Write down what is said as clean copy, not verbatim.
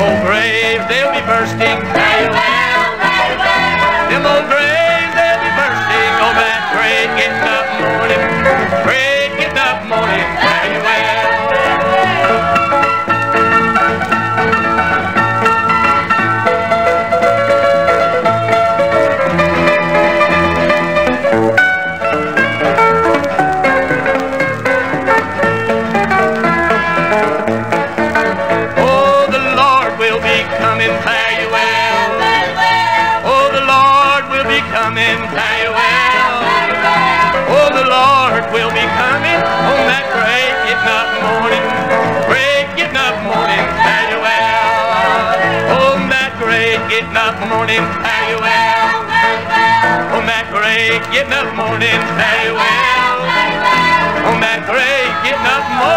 old graves, they'll be bursting. Very well, very well. Them old graves, they'll be bursting on that great getting up morning. Great getting up morning. Very well. Coming, fare you well. Oh, the Lord will be coming, fare you well. Oh, the Lord will be coming on that great getting up morning. Great getting up morning, fare you well. On that great getting up morning, fare you well. On that great getting up morning, fare you well. On that great getting up morning.